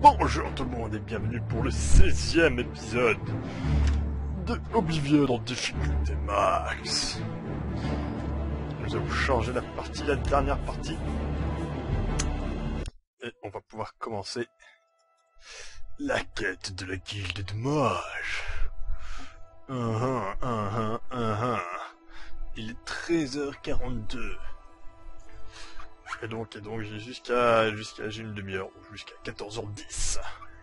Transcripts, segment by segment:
Bonjour tout le monde et bienvenue pour le 16e épisode de Oblivion en difficulté max. Nous avons changé la dernière partie. Et on va pouvoir commencer la quête de la guilde de mages. Il est 13h42. Et donc j'ai jusqu'à j'ai une demi-heure, jusqu'à 14h10.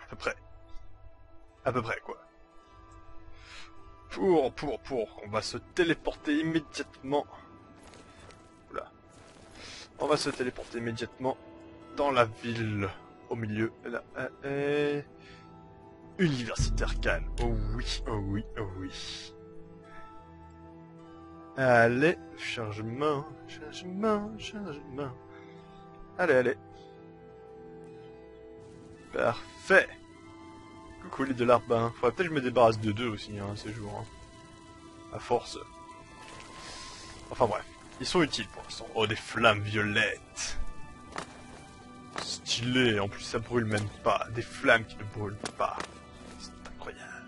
À peu près quoi. On va se téléporter immédiatement. Oula. On va se téléporter immédiatement dans la ville, au milieu, là, Université Arcane. Oh oui. Allez, chargement. Allez. Parfait. Coucou les de l'arbin. Faudrait peut-être que je me débarrasse de deux aussi, ces jours. À force. Enfin bref. Ils sont utiles pour l'instant. Oh, des flammes violettes. Stylé. En plus, ça brûle même pas. Des flammes qui ne brûlent pas. C'est incroyable.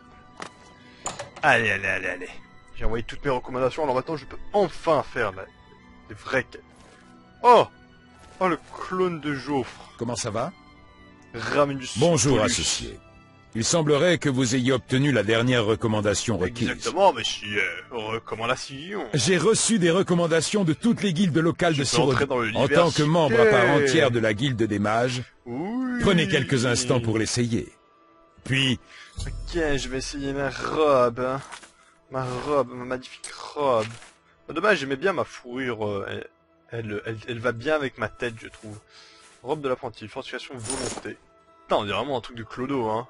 Allez. J'ai envoyé toutes mes recommandations. Alors maintenant, je peux enfin faire des vraies quêtes. Oh, le clone de Joffre. Comment ça va? Ramius. Bonjour, associé. Il semblerait que vous ayez obtenu la dernière recommandation requise. Exactement, monsieur. Recommandation. J'ai reçu des recommandations de toutes les guildes locales de Cyrodiil. En tant que membre à part entière de la guilde des mages, oui. Prenez quelques instants pour l'essayer. Puis... Ok, je vais essayer ma robe. Ma magnifique robe. Dommage, j'aimais bien ma fourrure. Elle va bien avec ma tête, je trouve. Robe de l'apprenti, fortification volonté. Putain, on dirait vraiment un truc de Clodo, hein.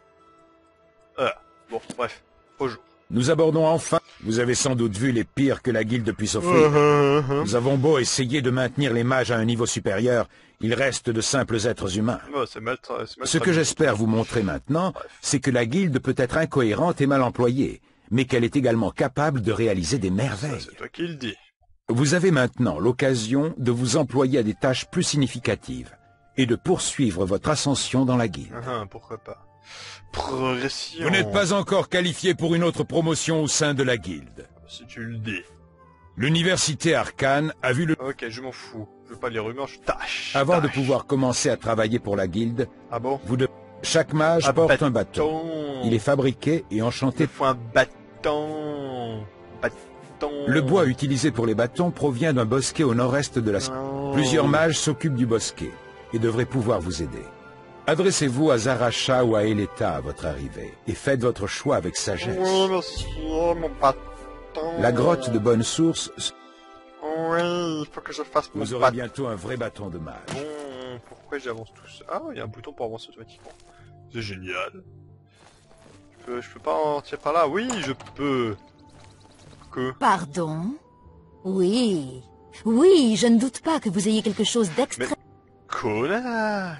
Bon, bref, au jour. Nous abordons enfin. Vous avez sans doute vu les pires que la guilde puisse offrir. Nous avons beau essayer de maintenir les mages à un niveau supérieur, ils restent de simples êtres humains. Ce que j'espère vous montrer maintenant, c'est que la guilde peut être incohérente et mal employée, mais qu'elle est également capable de réaliser des merveilles. C'est toi qui le dis. Vous avez maintenant l'occasion de vous employer à des tâches plus significatives et de poursuivre votre ascension dans la guilde. Pourquoi pas. Progression. Vous n'êtes pas encore qualifié pour une autre promotion au sein de la guilde. Si tu le dis. L'université Arcane a vu le... Ok, je m'en fous. Je veux pas les rumeurs, je tâche. Avant de pouvoir commencer à travailler pour la guilde, chaque mage porte un bâton. Il est fabriqué et enchanté. Il faut un bâton. Le bois utilisé pour les bâtons provient d'un bosquet au nord-est de la... Plusieurs mages s'occupent du bosquet et devraient pouvoir vous aider. Adressez-vous à Zaracha ou à Eleta à votre arrivée et faites votre choix avec sagesse. Oui, monsieur, mon bâton. La grotte de Bonne Source... Oui, il faut que je fasse mon bâton. Vous aurez bientôt un vrai bâton de mage. Pourquoi j'avance tout ça? Ah, il y a un bouton pour avancer automatiquement. C'est génial. Je peux pas en tirer par là? Oui, je peux. Pardon? Oui, je ne doute pas que vous ayez quelque chose d'extrêmement... Connard!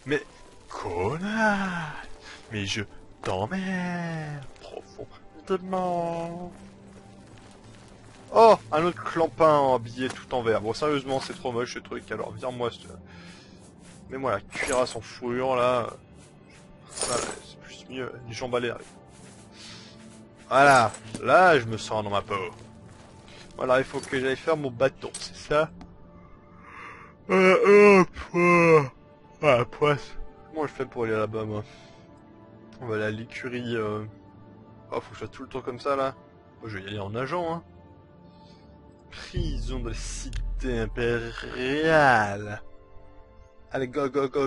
Mais je t'emmerde profondément. Oh, un autre clampin habillé tout en vert. Bon, sérieusement, c'est trop moche ce truc. Alors, viens-moi, mets-moi la cuirasse en fourrure, là. Voilà, c'est plus mieux. Les jambes à l'air. Voilà. Là, je me sens dans ma peau. Voilà, il faut que j'aille faire mon bâton, c'est ça? Poisse. Comment je fais pour aller là-bas, moi? On va aller à l'écurie. Oh, faut que je fasse tout le tour comme ça, là. Oh, je vais y aller en nageant, hein. Prison de la cité impériale. Allez, go.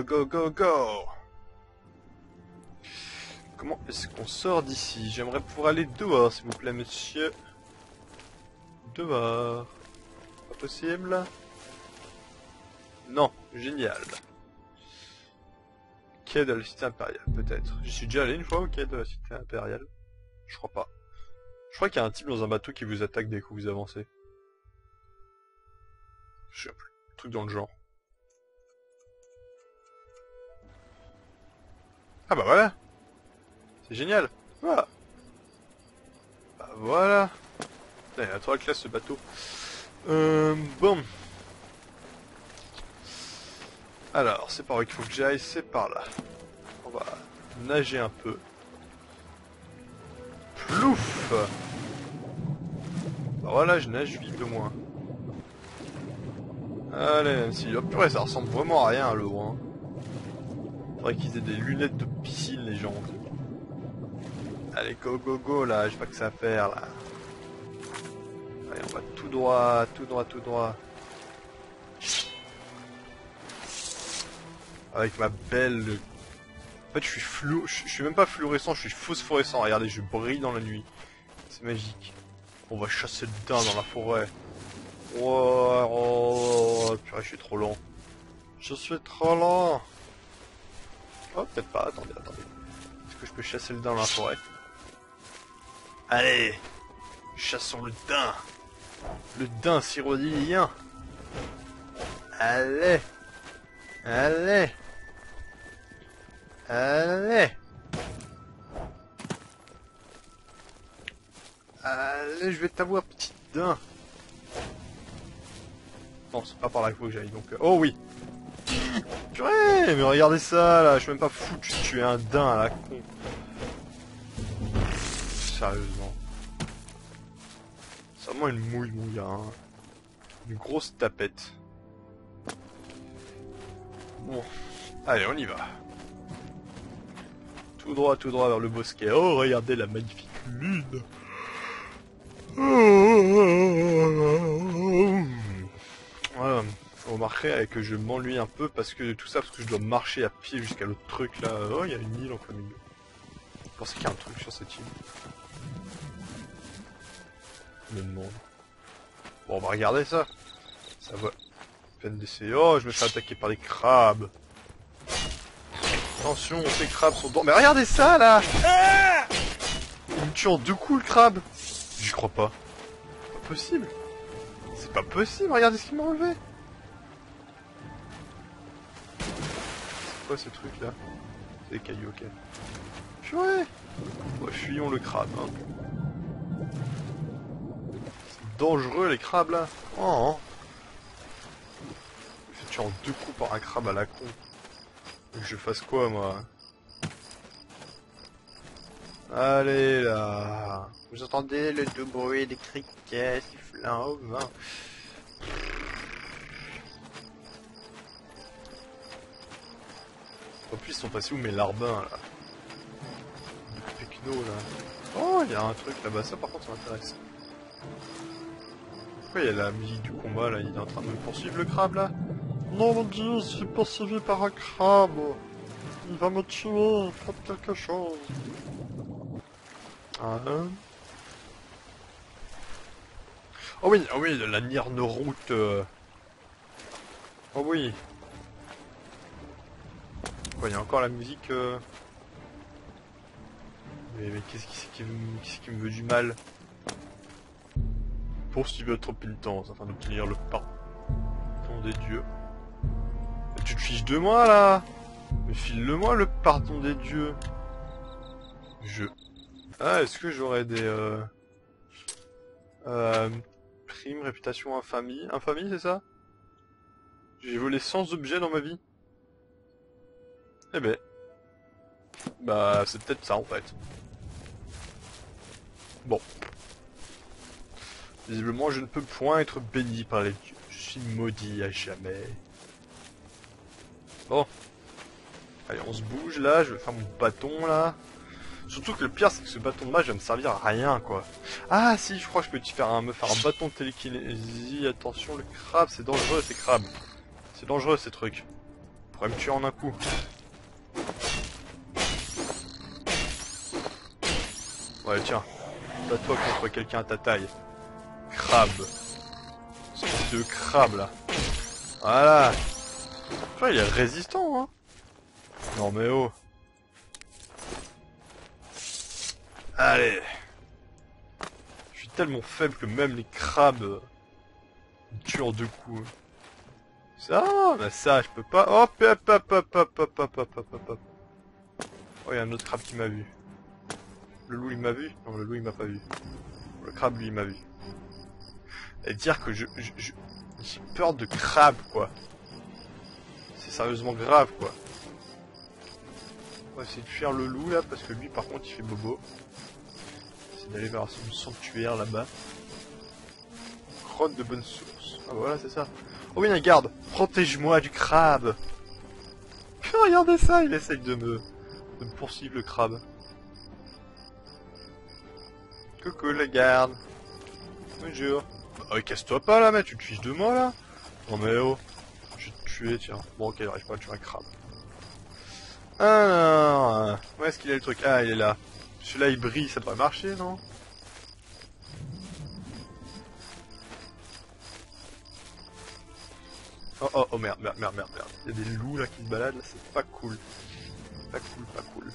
Comment est-ce qu'on sort d'ici? J'aimerais pouvoir aller dehors, s'il vous plaît, monsieur. Dehors. Pas possible? Non, génial. Quai de la cité impériale, peut-être. J'y suis déjà allé une fois au quai de la cité impériale. Je crois pas. Je crois qu'il y a un type dans un bateau qui vous attaque dès que vous avancez. Je sais plus. Un truc dans le genre. Ah bah voilà. C'est génial. Voilà. Bah voilà. Putain, il a trop la classe ce bateau. Bon. Alors, c'est par où qu'il faut que j'aille, c'est par là. On va nager un peu. Plouf! Bah voilà, je nage vite au moins. Allez, même si... Oh purée, ça ressemble vraiment à rien, l'eau, hein. Faudrait qu'ils aient des lunettes de piscine, les gens. Allez, go, go, go, là, j'ai pas que ça à faire, là. Allez, on va tout droit, tout droit, tout droit. Avec ma belle... En fait, je suis flou... Je suis même pas fluorescent, je suis phosphorescent. Regardez, je brille dans la nuit. C'est magique. On va chasser le daim dans la forêt. Oh, purée, je suis trop lent. Je suis trop lent. Oh, peut-être pas. Attendez, attendez. Est-ce que je peux chasser le daim dans la forêt? Allez, chassons le daim. Le daim syrodilien. Allez. Allez. Allez. Allez, je vais t'avoir, petit daim. Non, c'est pas par là qu'il faut que j'aille, donc... Oh oui. Purée, mais regardez ça, là. Je suis même pas foutu de tuer un daim à la con. Sérieusement. C'est vraiment une mouille, mon gars. Hein. Une grosse tapette. Bon. Allez, on y va. Tout droit vers le bosquet. Oh, regardez la magnifique lune. Voilà. Vous remarquerez que je m'ennuie un peu parce que tout ça, parce que je dois marcher à pied jusqu'à l'autre truc là. Oh, il y a une île en plein milieu. Je pensais qu'il y a un truc sur cette île. Je me demande. Bon, on va regarder ça. Ça va. Peine d'essayer. Oh, je me fais attaquer par des crabes. Attention, ces crabes sont dans... Mais regardez ça, là! Il me tue en 2 coups, le crabe! J'y crois pas. C'est pas possible. C'est pas possible, regardez ce qu'il m'a enlevé. C'est quoi, ce truc-là? C'est des cailloux, ok. Purée! Bon, fuyons le crabe, hein. C'est dangereux, les crabes, là. Oh, hein. Je me fais tuer en 2 coups par un crabe à la con. Que je fasse quoi, moi? Allez, là. Vous entendez le doux bruit des criquets sifflant au vent. En plus, ils sont passés où mes larbins, là? Les pecnos, là. Oh, il y a un truc là-bas. Ça, par contre, ça m'intéresse. Pourquoi il y a la musique du combat, là? Il est en train de me poursuivre, le crabe, là? Non, mon dieu, je suis poursuivi par un crabe. Il va me tuer, faites quelque chose. Ah, hein. Oh oui, la Nirn-route. Oh oui. Quoi, il y a encore la musique Mais qu'est-ce qui me veut du mal? Poursuivre votre pénitence afin d'obtenir le pardon des dieux. Tu te fiches de moi là? Mais file-le-moi le pardon des dieux. Ah, est-ce que j'aurais des prime, réputation, infamie? Infamie, c'est ça? J'ai volé 100 objets dans ma vie. Eh ben. Bah, c'est peut-être ça en fait. Bon. Visiblement, je ne peux point être béni par les dieux. Je suis maudit à jamais. Bon. Allez, on se bouge là, je vais faire mon bâton là. Surtout que le pire, c'est que ce bâton de mage va me servir à rien, quoi. Ah si, je crois que je peux me faire un bâton de télékinésie. Attention, le crabe, c'est dangereux ces crabes. C'est dangereux ces trucs. Ils pourraient me tuer en un coup. Ouais, tiens. Bats-toi contre quelqu'un à ta taille. Crabe. Espèce de crabe là. Voilà. Enfin, il est résistant, hein. Non mais oh. Allez. Je suis tellement faible que même les crabes me tuent en 2 coups. Ça, bah ça, je peux pas. Hop, hop, hop, hop, hop, hop, hop, hop, hop, hop. Oh, il y a un autre crabe qui m'a vu. Le loup, il m'a vu? Non, le loup, il m'a pas vu. Le crabe, lui, il m'a vu. Et dire que j'ai peur de crabe, quoi. C'est sérieusement grave, quoi. On va essayer de fuir le loup là, parce que lui par contre il fait bobo. C'est d'aller vers son sanctuaire là-bas. Grotte de bonne source. Ah voilà, c'est ça. Oh oui, un garde. Protège-moi du crabe. Regardez ça, il essaye de me poursuivre le crabe. Coucou le garde. Bonjour. Oh, casse-toi pas là, mec, tu te fiches de moi là. Non mais oh. Je vais te tuer, tiens. Bon ok, j'arrive pas à tuer un crabe. Alors, où est-ce qu'il est le truc? Ah, il est là. Celui-là il brille, ça devrait marcher, non? Oh oh oh merde. Il y a des loups là qui se baladent là, c'est pas cool. Pas cool.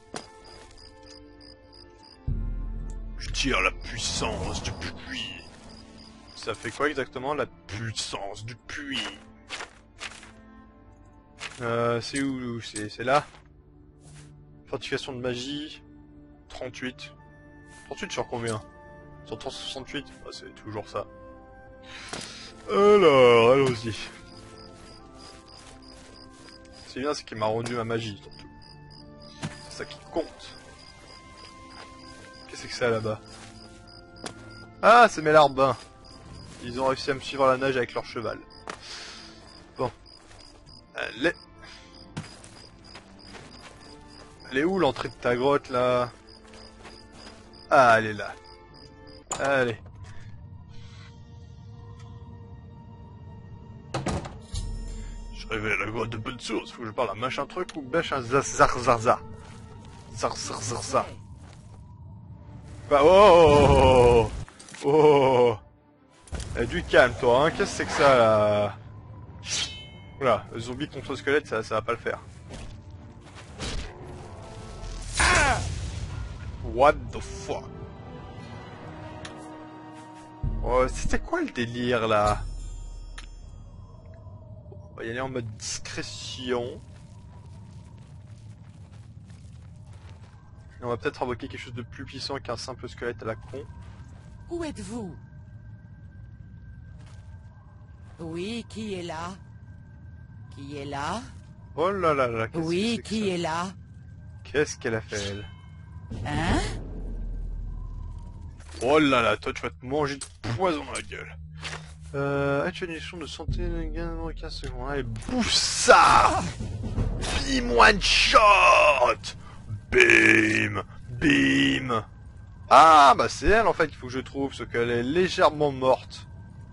Je tire la puissance du puits. Ça fait quoi exactement la puissance du puits? C'est où? C'est là? Fortification de magie. 38. 38 sur combien? Sur 368? Ah, c'est toujours ça. Alors, allons-y. C'est bien, c'est qu'il m'a rendu ma magie, surtout. C'est ça qui compte. Qu'est-ce que c'est là-bas? Ah, c'est mes larbins. Ils ont réussi à me suivre à la nage avec leur cheval. Bon. Elle est où l'entrée de ta grotte, là? Ah, elle est là. Allez. Je révèle la grotte de bonne source. Faut que je parle à machin truc ou bêche un zarzarza. Zarzarza. Bah, oh, oh. Eh, du calme, toi, hein. Qu'est-ce que c'est que ça, là? Oula, le zombie contre squelette, ça va pas le faire. Ah! What the fuck? Oh, c'était quoi le délire, là? On va y aller en mode discrétion. Et on va peut-être invoquer quelque chose de plus puissant qu'un simple squelette à la con. Où êtes-vous? Oui, qui est là? Qui est là? Oh là là là, qu'est-ce oui, que qui est là? Qu'est-ce qu'elle a fait, elle? Hein? Oh là là, toi tu vas te manger de poison dans la gueule. Actualisation de santé, gain dans 15 secondes. Allez, bouffe ça! Bim, one shot! Bim! Bim! Ah, bah c'est elle en fait qu'il faut que je trouve, ce qu'elle est légèrement morte.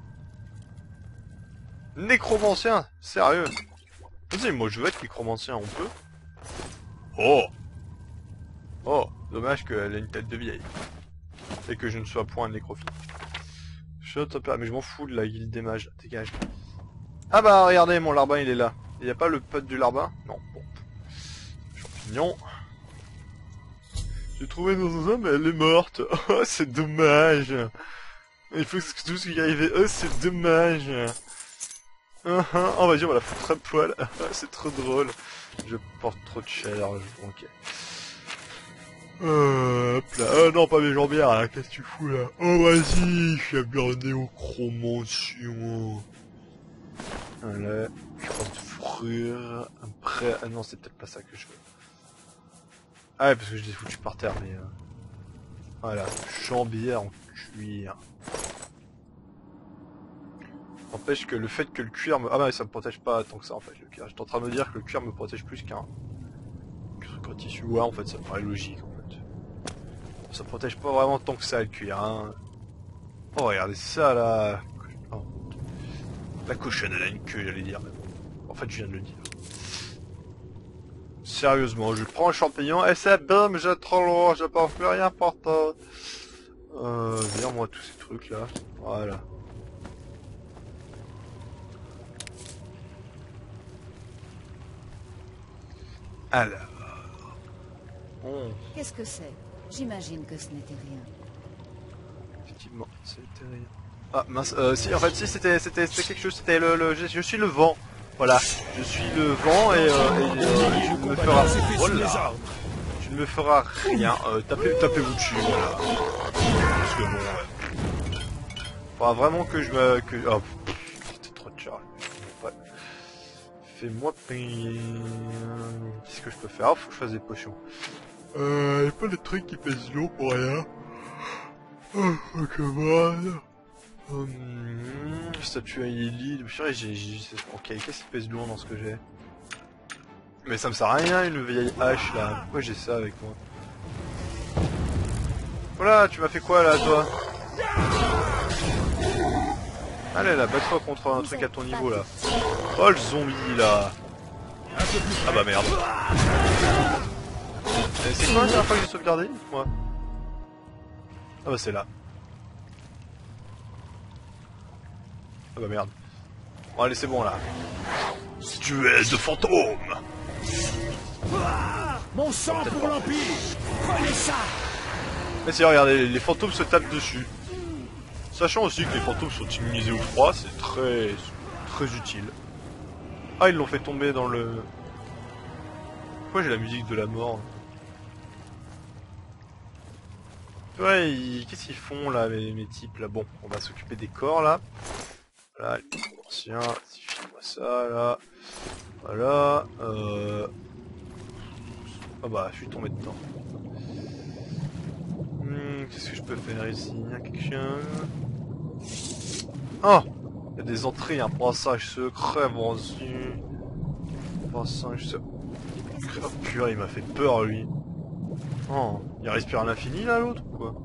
Nécromancien? Sérieux? Vas-y, moi je veux être nécromancien, on peut? Oh! Oh, dommage qu'elle ait une tête de vieille. Et que je ne sois point un nécrophile. Mais je m'en fous de la guilde des mages, dégage. Ah bah regardez, mon larbin il est là. Il n'y a pas le pote du larbin? Non, bon. Champignon. J'ai trouvé dans un mais elle est morte. Oh, c'est dommage. Il faut que tout ce qui arrive. Oh, c'est dommage. Oh, vas-y, on va la foutre à poil. C'est trop drôle. Je porte trop de chaleur, ok. Hop là. Oh non, pas mes jambières, là. Qu'est-ce que tu fous là? Oh vas-y, je suis à burner au chromantion. Voilà. Crosse de fourrure. Après. Ah non, c'est peut-être pas ça que je veux. Ah ouais, parce que je l'ai foutu par terre, mais. Voilà. Jambière en cuir. N'empêche que le fait que le cuir me... Ah bah ça me protège pas tant que ça en fait, le cuir. J'étais en train de me dire que le cuir me protège plus qu'un truc en tissu. Ouais, en fait, ça me paraît logique en fait. Ça protège pas vraiment tant que ça le cuir, hein. Oh, regardez ça là. Oh. La cochonne elle a une queue, j'allais dire. Mais bon. En fait, je viens de le dire. Sérieusement, je prends le champignon et c'est bim, j'ai trop lourd, je pense plus rien porter. Vire-moi tous ces trucs là. Voilà. Alors... Qu'est-ce que c'est? J'imagine que ce n'était rien. Effectivement, c'était rien. Ah mince, si en fait si c'était quelque chose, c'était je suis le vent. Voilà, je suis le vent et tu ne me feras... Voilà. Tu ne me feras rien. Tapez-vous dessus, voilà. Parce que bon... Faudra vraiment que je me... Oh, c'est trop de charge. Ouais. Fais-moi payer. Qu'est-ce que je peux faire? Ah, faut que je fasse des potions. Y'a pas de trucs qui pèsent lourd pour rien. Oh, come on. Statue à Ellie. Ok, qu'est-ce qui pèse lourd dans ce que j'ai? Mais ça me sert à rien une vieille hache là. Pourquoi j'ai ça avec moi? Voilà, tu m'as fait quoi là toi? Allez là, bats-toi contre un truc à ton niveau là. Oh le zombie là. Ah bah merde. C'est quoi la dernière fois que j'ai sauvegardé? Moi. Ah bah c'est là. Ah bah merde. Bon allez c'est bon là. Duel de fantômes. Mon sang pour l'Empire. Prenez ça. Mais c'est regardez, les fantômes se tapent dessus. Sachant aussi que les fantômes sont immunisés au froid, c'est très utile. Ah ils l'ont fait tomber dans le... Pourquoi j'ai la musique de la mort? Ouais, qu'est-ce qu'ils font là mes types là? Bon, on va s'occuper des corps là. Voilà, les anciens, file-moi ça là. Voilà, ah bah, je suis tombé dedans. Qu'est-ce que je peux faire ici? Il y a quelque chose. Oh! Il y a des entrées, un passage secret, bon dessus. Passage secret. Oh purée, il m'a fait peur lui. Oh, il respire à l'infini là l'autre ou quoi?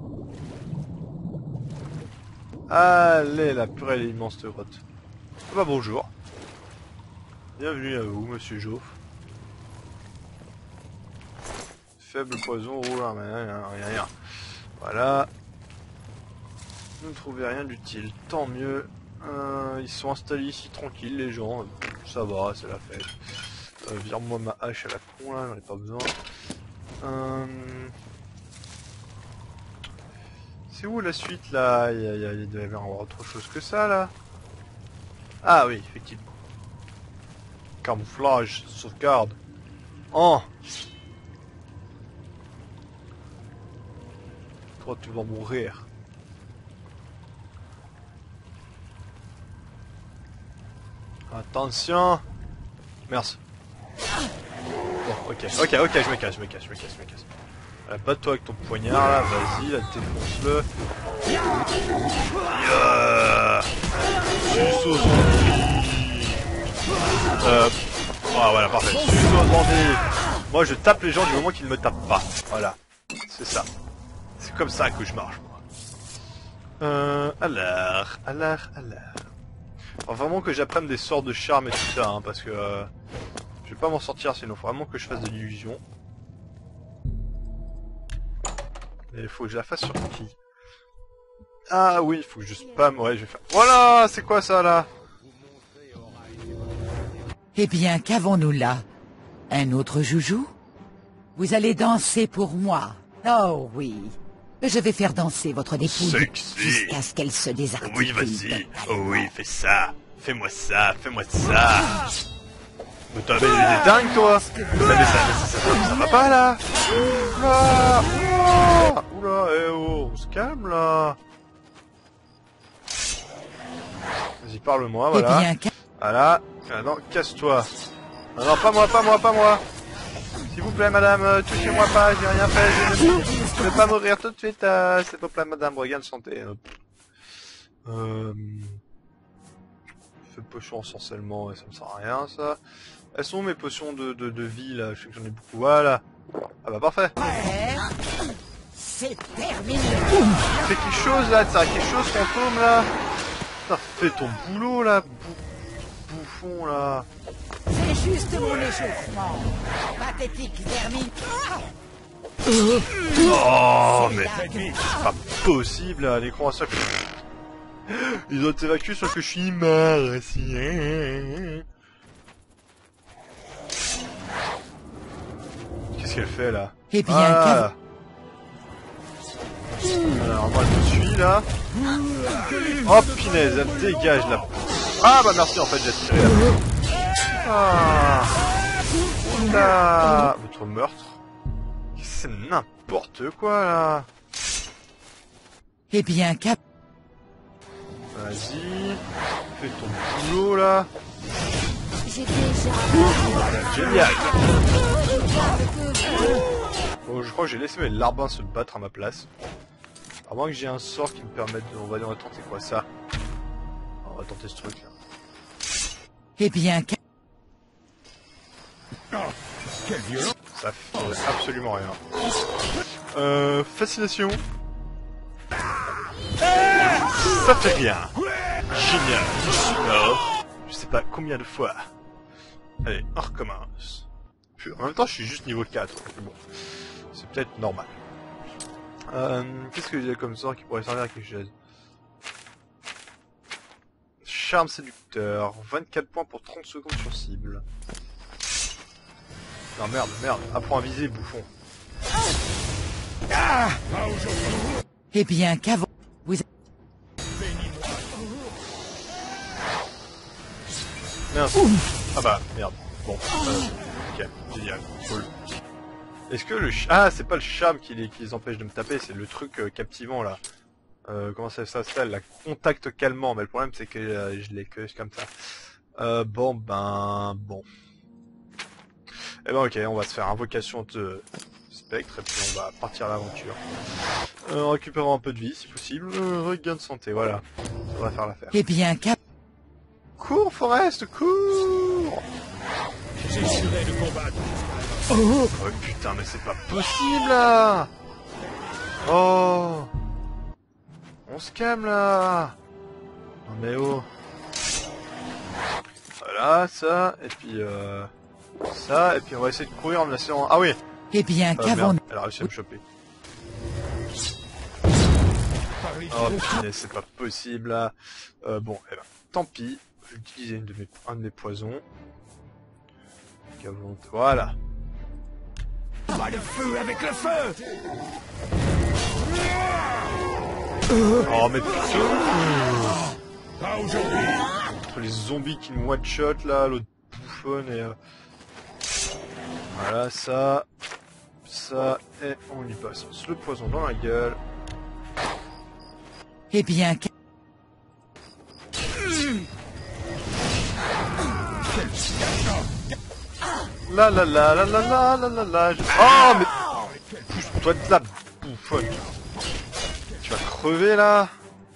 Allez, la purée, elle est immense cette grotte. Ah bah bonjour. Bienvenue à vous, monsieur Joff. Faible poison, rouleur, mais rien. Voilà. Vous ne trouvez rien d'utile, tant mieux. Ils sont installés ici tranquilles, les gens. Ça va, c'est la fête. Vire-moi ma hache à la con là, j'en ai pas besoin. C'est où la suite là? Il doit y avoir autre chose que ça là. Ah oui, effectivement. Camouflage, sauvegarde. Oh! Toi tu vas mourir. Attention. Merci. Bon, ok, je me casse. Bats-toi avec ton poignard là, vas-y, là, défonce-le. Suceau zombie. Ah voilà, parfait. Suceau zombie. Moi je tape les gens du moment qu'ils ne me tapent pas. Voilà, c'est ça. C'est comme ça que je marche moi. Alors. Faut vraiment que j'apprenne des sorts de charme et tout ça, hein, parce que je vais pas m'en sortir sinon. Faut vraiment que je fasse de l'illusion. Et il faut que je la fasse sur qui? Ah oui, il faut que je spam, ouais, je vais faire... Voilà, c'est quoi ça, là? Eh bien, qu'avons-nous là? Un autre joujou? Vous allez danser pour moi. Oh oui. Je vais faire danser votre dépouille jusqu'à ce qu'elle se désarticule. Oui, vas-y. Oh oui, fais ça. Fais-moi ça. Mais t'as des dingues, toi. Mais ça va pas, là. Oula, on se calme, là. Vas-y, parle-moi, voilà. Eh bien, voilà. Ah non, casse-toi. Ah non, pas moi. S'il vous plaît, madame, touchez-moi pas, j'ai rien fait, je ne vais pas mourir tout de suite, s'il vous plaît, madame, regagne santé. Fais potion ensorcellement, ça me sert à rien, ça. Elles sont mes potions de vie, là, je sais que j'en ai beaucoup, voilà. Ah bah, parfait. c'est terminé. Fais quelque chose, là, ça quelque chose, fantôme, là. Putain, fais ton boulot, là, bouffon, là. C'est juste mon échauffement. Pathétique vermine. Oh, mais c'est pas possible, là, les croissants. Ils ont évacué sur que je suis mort, aussi. Qu'est-ce qu'elle fait, là? Eh bien, alors, moi, je suis là. Oh, punaise, elle dégage, là. Ah, bah, merci, en fait, j'ai tiré, là. Ah, oula, votre meurtre. C'est n'importe quoi là. Eh bien, Vas-y, fais ton boulot là. Génial. Bon, je crois que j'ai laissé mes larbins se battre à ma place. À moins que j'ai un sort qui me permette de... On va tenter quoi ça? On va tenter ce truc là. Eh bien... Quelle violence! Ça fait absolument rien. Fascination. Ça fait rien. Génial. Alors, je sais pas combien de fois. Allez, on recommence. Puis, en même temps, je suis juste niveau 4. Donc bon, c'est peut-être normal. Qu'est-ce que j'ai comme sort qui pourrait servir à quelque chose? Charme séducteur. 24 points pour 30 secondes sur cible. Non merde, apprends à viser, bouffon. Eh bien, qu'avant... Vous... Merde. Ah bah, merde. Bon, ok, génial, cool. Est-ce que le ah, c'est pas le charme qui les empêche de me taper, c'est le truc captivant là. Comment ça s'appelle, la contact calmant, mais le problème c'est que je l'ai que comme ça. Bon. Eh ben ok, on va se faire invocation de spectre et puis on va partir à l'aventure. En récupérant un peu de vie si possible, regain de santé, voilà. Ça va faire l'affaire. Eh bien, Cours, Forest, cours! J'essaierai de combattre. Oh putain, mais c'est pas possible là! Oh! On se calme là! Non mais oh! Voilà, ça, et puis ça, et puis on va essayer de courir en essayant... Ah oui! Eh bien, merde, elle a réussi à me choper. Oh putain, c'est pas possible là! Bon, eh ben, tant pis. Je vais utiliser un de mes poisons. Voilà. Pas le feu avec le feu! Oh mais putain! Pas aujourd'hui! Entre les zombies qui me one-shot là, l'autre bouffonne et... Voilà, ça, et on y passe le poison dans la gueule. Eh bien... La. Oh mais... Pousse-toi de là, bouffonne. Tu vas crever là.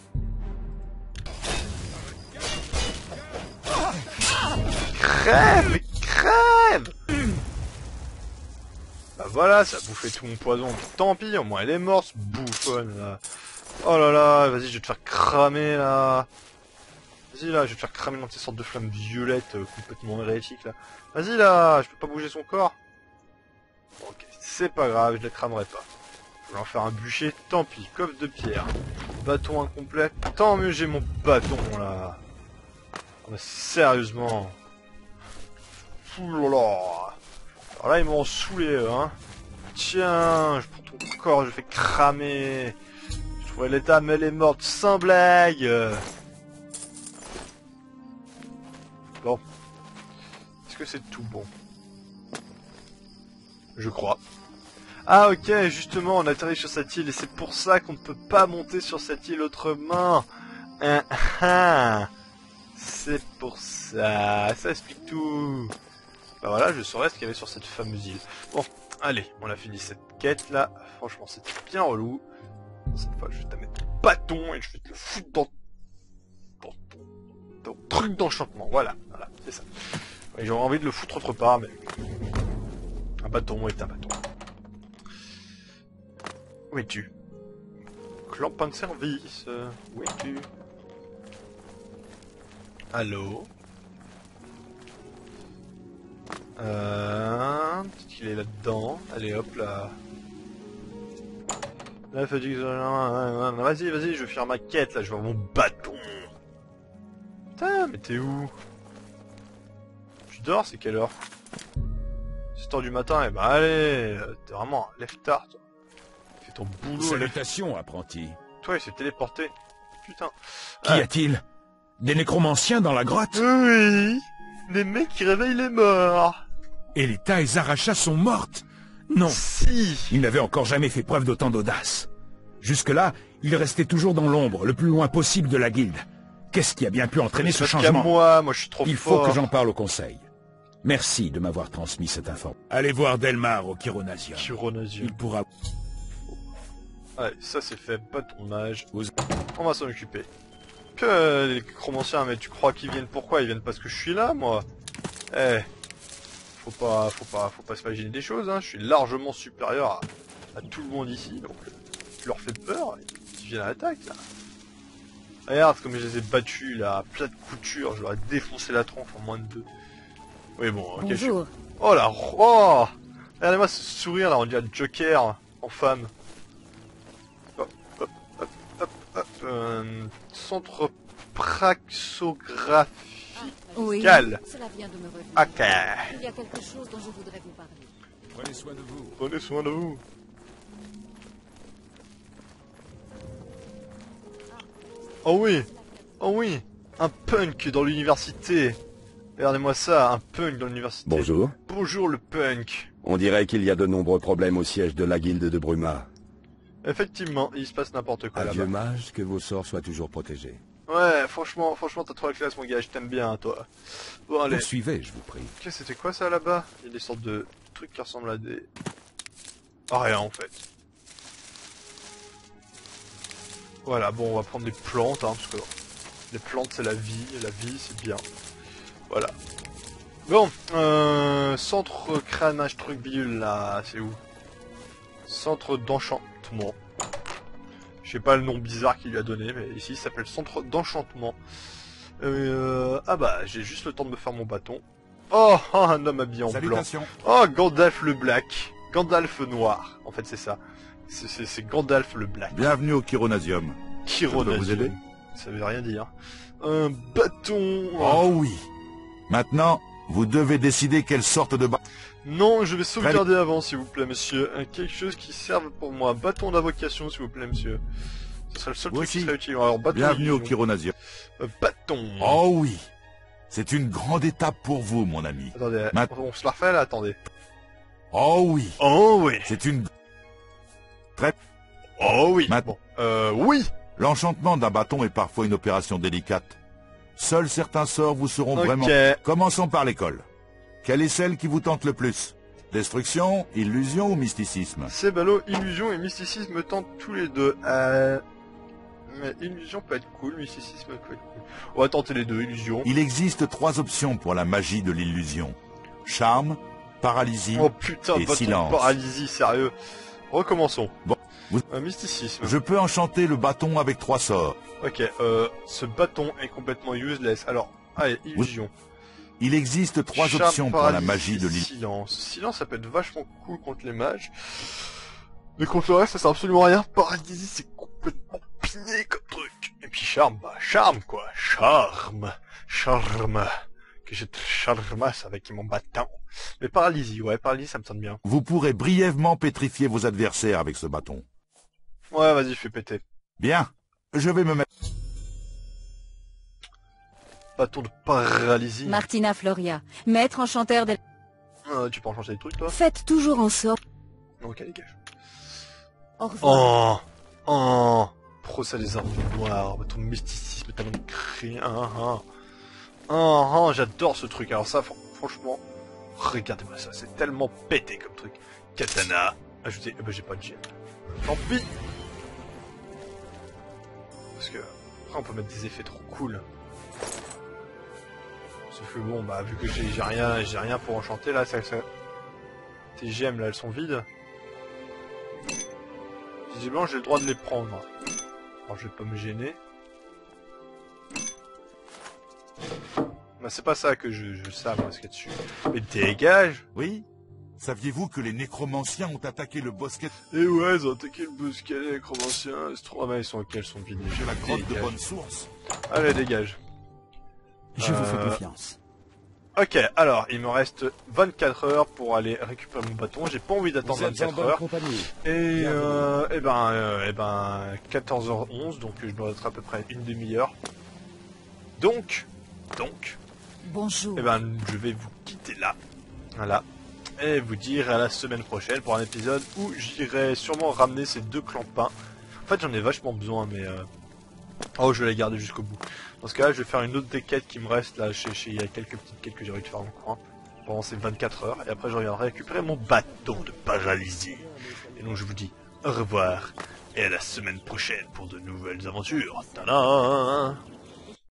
Crève, mais crève. Bah voilà, ça a bouffé tout mon poison. Tant pis, au moins elle est morte, ce bouffonne là. Oh là là, vas-y, je vais te faire cramer là. Vas-y là, je vais te faire cramer dans tes sortes de flammes violettes complètement hérétiques là. Vas-y là, je peux pas bouger son corps. Ok, c'est pas grave, je le cramerai pas. Je vais en faire un bûcher, tant pis, coffre de pierre. Bâton incomplet, tant mieux j'ai mon bâton là. Oh, mais sérieusement. Oulala. Alors là ils m'ont saoulé eux, hein. Tiens, je prends ton corps, je fais cramer. Je trouvais l'état, mais elle est morte sans blague. Bon. Est-ce que c'est tout bon? Je crois. Ah ok, justement, on atterrit sur cette île et c'est pour ça qu'on ne peut pas monter sur cette île autrement. C'est pour ça. Ça explique tout. Bah voilà, je saurais ce qu'il y avait sur cette fameuse île. Bon, allez, on a fini cette quête là. Franchement, c'était bien relou. Cette fois, je vais te mettre ton bâton et je vais te le foutre dans ton truc d'enchantement. Voilà, c'est ça. Ouais, j'aurais envie de le foutre autre part, mais un bâton est un bâton. Où es-tu? Clampin de service. Où es-tu? Allô? Peut-être qu'il est là-dedans. Allez hop là. La fatigue. Vas-y, je vais faire ma quête là, je vais avoir mon bâton. Putain, mais t'es où? Tu dors, c'est quelle heure? 7h du matin, et bah allez, t'es vraiment un lève-tard, toi. Fais ton boulot. Salutations, apprenti. Toi, il s'est téléporté. Putain. Qu'y a-t-il? Des nécromanciens dans la grotte? Oui, les mecs qui réveillent les morts. Et les tailles arrachas sont mortes? Non. Si. Il n'avait encore jamais fait preuve d'autant d'audace. Jusque-là, il restait toujours dans l'ombre, le plus loin possible de la guilde. Qu'est-ce qui a bien pu entraîner ce changement? Moi je suis trop fort. Il faut que j'en parle au conseil. Merci de m'avoir transmis cette information. Allez voir Delmar au Chironasium. Il pourra... Ouais, ça c'est fait, pas ton mage. On va s'en occuper. Que les chromanciens, mais tu crois qu'ils viennent pourquoi? Ils viennent parce que je suis là, moi. Eh, faut pas s'imaginer des choses, hein. Je suis largement supérieur à tout le monde ici, donc tu leur fais peur, ils viennent à l'attaque, là. Regarde comme je les ai battus, là, à plat de couture, je leur ai défoncé la tronche en moins de 2. Oui, bon, ok. Bonjour. Oh la... Oh, regardez-moi ce sourire, là, on dirait le Joker en femme. Centre praxographique. Oui, Cal. cela vient de me revenir. Ok. Il y a quelque chose dont je voudrais vous parler. Prenez soin de vous. Prenez soin de vous. Oh oui. Oh oui. Un punk dans l'université. Regardez-moi ça, un punk dans l'université. Bonjour. Bonjour le punk. On dirait qu'il y a de nombreux problèmes au siège de la guilde de Bruma. Effectivement, il se passe n'importe quoi Adieu là-bas. mage, que vos sorts soient toujours protégés. Ouais, franchement, t'as trop la classe mon gars, je t'aime bien toi. Bon allez. Poursuivez, je vous prie. Qu'est-ce que c'était quoi ça là-bas? Il y a des sortes de trucs qui ressemblent à des... Ah rien en fait. Voilà, bon on va prendre des plantes, hein, parce que les plantes c'est la vie c'est bien. Voilà. Bon, centre créanage truc bidule là, c'est où? Centre d'enchantement. Je sais pas le nom bizarre qu'il lui a donné, mais ici il s'appelle centre d'enchantement. Ah bah, j'ai juste le temps de me faire mon bâton. Oh, un homme habillé en blanc. Oh, Gandalf le Black. Gandalf noir. En fait, c'est ça. C'est Gandalf le Black. Bienvenue au Chironasium. Chironasium. Je peux vous aider? Ça veut rien dire. Un bâton. Oh oui. Maintenant, vous devez décider quelle sorte de bâton. Non, je vais sauvegarder avant, s'il vous plaît, monsieur. Quelque chose qui serve pour moi. Bâton d'invocation, s'il vous plaît, monsieur. Ce serait le seul truc qui serait utile. Alors, bâton. Bienvenue au Chironasium. Bâton. Oh oui. C'est une grande étape pour vous, mon ami. Attendez, on se la refait là, attendez. Oh oui. Oh oui. C'est une... Oh oui. Bon. Oui. L'enchantement d'un bâton est parfois une opération délicate. Seuls certains sorts vous seront vraiment... Commençons par l'école. Quelle est celle qui vous tente le plus? Destruction, illusion ou mysticisme? C'est ballot, illusion et mysticisme tentent tous les deux. Mais illusion peut être cool, mysticisme peut être cool. On va tenter les deux, illusion. Il existe 3 options pour la magie de l'illusion. Charme, paralysie et silence. Paralysie, sérieux. Recommençons. Bon, mysticisme. Je peux enchanter le bâton avec 3 sorts. Ok, ce bâton est complètement useless. Alors, allez, illusion. Il existe 3 options pour la magie de l'illusion. Silence, ça peut être vachement cool contre les mages. Mais contre le reste, ça sert absolument à rien. Paralysie, c'est complètement piné comme truc. Et puis charme, bah charme quoi. Charme. Que je te charmasse avec mon bâton. Mais paralysie, ouais, paralysie, ça me sonne bien. Vous pourrez brièvement pétrifier vos adversaires avec ce bâton. Ouais, vas-y, fais péter. Bien, je vais me mettre... Bâton de paralysie. Martina Floria, maître enchanteur des... Tu peux enchanter des trucs, toi? Faites toujours en sorte... Ok, dégage. Au revoir. Oh, procès des armes noires, ton mysticisme, talent de cri, j'adore ce truc. Alors ça, franchement, regardez-moi ça, c'est tellement pété comme truc. Katana, ajouter, bah j'ai pas de gemme. Tant pis. Parce que après on peut mettre des effets trop cool. Sauf que bon, bah vu que j'ai rien pour enchanter là, tes gemmes là, elles sont vides. Visiblement, j'ai le droit de les prendre. Alors, je vais pas me gêner. Bah, c'est pas ça que je sais, moi, ce qu'il y a dessus. Mais dégage! Oui? Saviez-vous que les nécromanciens ont attaqué le bosquet? Eh ouais, ils ont attaqué le bosquet, les nécromanciens. C'est trop... Ah, ils sont auxquels sont vidés. J'ai la grotte de bonne source. Allez, dégage. Je vous fais confiance. Ok, alors, il me reste 24 heures pour aller récupérer mon bâton. J'ai pas envie d'attendre 24 heures. Et, 14h11, donc je dois être à peu près une demi-heure. Donc, Bonjour. je vais vous quitter là. Voilà. Et vous dire à la semaine prochaine pour un épisode où j'irai sûrement ramener ces 2 clampins. En fait, j'en ai vachement besoin, mais... Oh, je vais les garder jusqu'au bout. Dans ce cas-là, je vais faire une autre des quêtes qui me reste là. Il y a quelques petites quêtes que j'ai envie de faire dans le coin. pendant ces 24 heures, et après je reviendrai récupérer mon bâton de paralysie. Et donc je vous dis au revoir, et à la semaine prochaine pour de nouvelles aventures. Tadam!